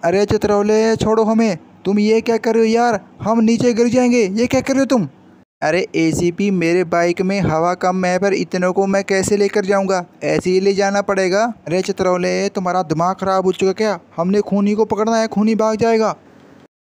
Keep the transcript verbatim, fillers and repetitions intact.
अरे चित्रौले छोड़ो हमें। तुम ये क्या कर रहे हो यार, हम नीचे गिर जाएंगे, ये क्या कर रहे हो तुम। अरे एसीपी, मेरे बाइक में हवा कम है, पर इतनों को मैं कैसे लेकर जाऊंगा, ऐसे ही ले जाना पड़ेगा। अरे चित्रौले तुम्हारा दिमाग खराब हो चुका क्या, हमने खूनी को पकड़ना है, खूनी भाग जाएगा।